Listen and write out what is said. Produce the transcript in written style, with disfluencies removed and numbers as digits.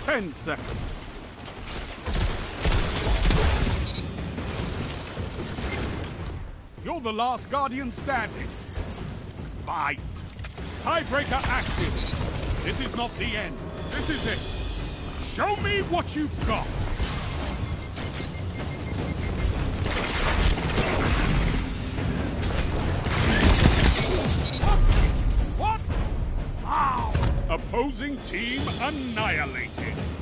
10 seconds. You're the last Guardian standing. Fight! Tiebreaker active. This is not the end. This is it. Show me what you've got. What? How? Opposing team annihilated.